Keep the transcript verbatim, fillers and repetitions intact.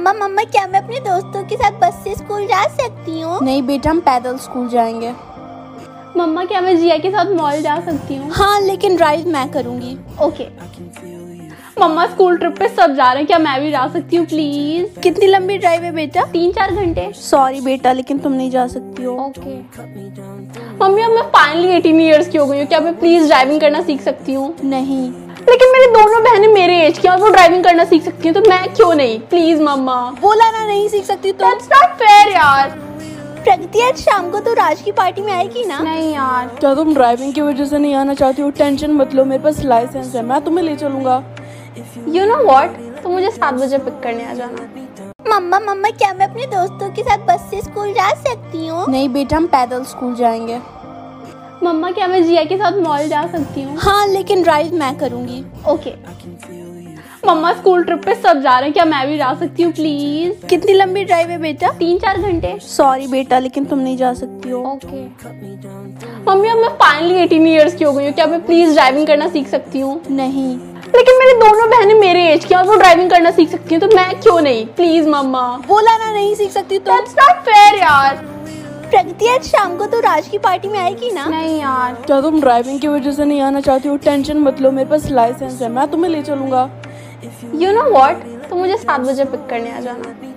मम्मा मम्मा क्या मैं अपने दोस्तों के साथ बस से स्कूल जा सकती हूँ? नहीं बेटा, हम पैदल स्कूल जाएंगे। मम्मा क्या मैं जिया के साथ मॉल जा सकती हूँ? हाँ, लेकिन ड्राइव मैं करूँगी। ओके। मम्मा स्कूल ट्रिप पे सब जा रहे हैं, क्या मैं भी जा सकती हूँ प्लीज? कितनी लंबी ड्राइव है बेटा? तीन चार घंटे। सॉरी बेटा, लेकिन तुम नहीं जा सकती हो। ओके। मम्मी अब मैं फाइनली अठारह इयर्स की हो गई हूँ, क्या मैं प्लीज ड्राइविंग करना सीख सकती हूँ? नहीं। लेकिन मेरी दोनों बहनें मेरे एज की हैं और वो ड्राइविंग करना सीख सकती हैं, तो मैं क्यों नहीं? प्लीज मम्मा। बोला ना नहीं सीख सकती तुम। That's not fair यार। प्रगति आज शाम को तो राज की पार्टी में आएगी ना? नहीं यार। क्या तुम ड्राइविंग की वजह से नहीं आना चाहती हो? टेंशन मत लो, मेरे पास लाइसेंस है, मैं तुम्हें ले चलूंगा। यू नो व्हाट, तो मुझे सात बजे पिक करने आ जाना। मम्मा मम्मा क्या मैं अपने दोस्तों के साथ बस से स्कूल जा सकती हूँ? नहीं बेटा, हम पैदल स्कूल जाएंगे। मम्मा क्या मैं जिया के साथ मॉल जा सकती हूँ? हाँ, लेकिन ड्राइव मैं करूँगी। ओके। मम्मा स्कूल ट्रिप पे सब जा रहे हैं, क्या मैं भी जा सकती हूँ प्लीज? कितनी लंबी ड्राइव है बेटा? तीन चार घंटे। सॉरी बेटा, लेकिन तुम नहीं जा सकती हो। ओके। मम्मी अब मैं फाइनली अठारह इयर्स की हो गई हूँ, क्या मैं प्लीज ड्राइविंग करना सीख सकती हूँ? नहीं। लेकिन मेरी दोनों बहनें मेरे एज की हैं और वो ड्राइविंग करना सीख सकती हैं, तो मैं क्यों नहीं? प्लीज मम्मा। बोला ना नहीं सीख सकती तुम। That's not fair यार। प्रगति आज शाम को तो राज की पार्टी में आएगी ना? नहीं यार। क्या तुम ड्राइविंग की वजह से नहीं आना चाहती हो? टेंशन मत लो, मेरे पास लाइसेंस है, मैं तुम्हें ले चलूंगा। यू नो व्हाट, तो मुझे सात बजे पिक करने आ जाना।